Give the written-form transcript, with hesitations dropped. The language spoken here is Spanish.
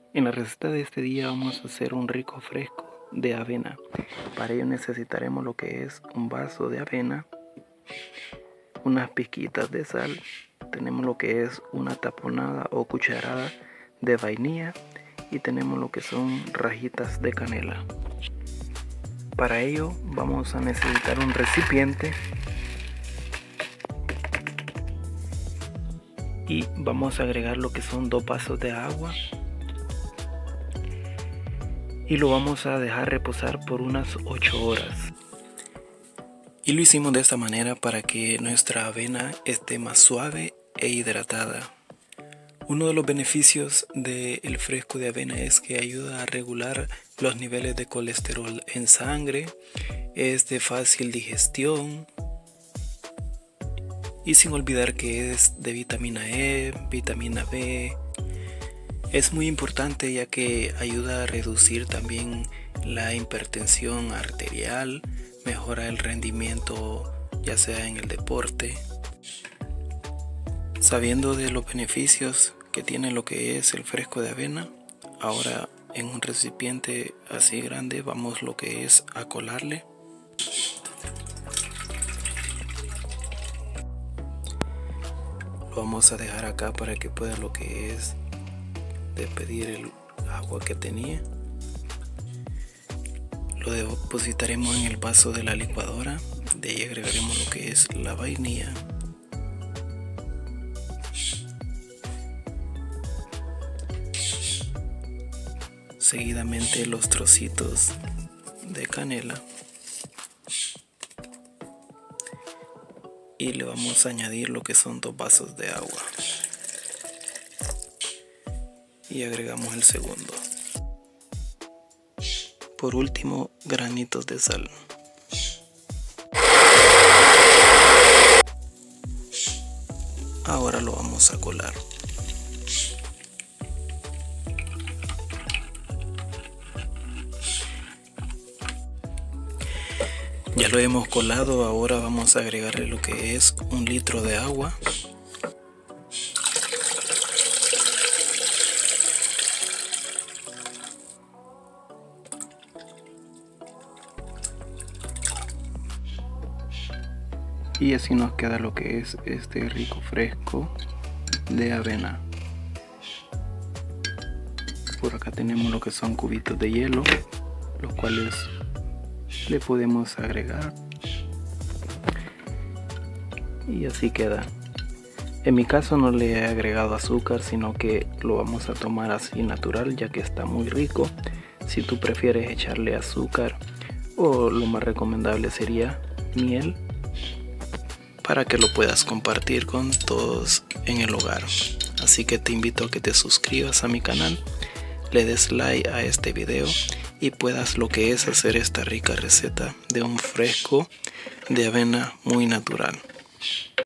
En la receta de este día vamos a hacer un rico fresco de avena. Para ello necesitaremos lo que es un vaso de avena, unas pizquitas de sal, tenemos lo que es una taponada o cucharada de vainilla y tenemos lo que son rajitas de canela. Para ello vamos a necesitar un recipiente y vamos a agregar lo que son 2 vasos de agua y lo vamos a dejar reposar por unas 8 horas. Y lo hicimos de esta manera para que nuestra avena esté más suave e hidratada. Uno de los beneficios del fresco de avena es que ayuda a regular los niveles de colesterol en sangre, es de fácil digestión y sin olvidar que es de vitamina E, vitamina B. Es muy importante ya que ayuda a reducir también la hipertensión arterial, mejora el rendimiento ya sea en el deporte. Sabiendo de los beneficios que tiene lo que es el fresco de avena, ahora en un recipiente así grande vamos lo que es a colarle. Lo vamos a dejar acá para que pueda lo que es despedir el agua que tenía. Lo depositaremos en el vaso de la licuadora. De ahí agregaremos lo que es la vainilla. Seguidamente los trocitos de canela. Y le vamos a añadir lo que son 2 vasos de agua. Y agregamos el segundo. Por último, granitos de sal. Ahora lo vamos a colar. Ya lo hemos colado, ahora vamos a agregarle lo que es 1 litro de agua. Y así nos queda lo que es este rico fresco de avena. Por acá tenemos lo que son cubitos de hielo, los cuales le podemos agregar. Y así queda. En mi caso no le he agregado azúcar, sino que lo vamos a tomar así natural, ya que está muy rico. Si tú prefieres echarle azúcar, o lo más recomendable sería miel, para que lo puedas compartir con todos en el hogar. Así que te invito a que te suscribas a mi canal, le des like a este video y puedas lo que es hacer esta rica receta de un fresco de avena muy natural.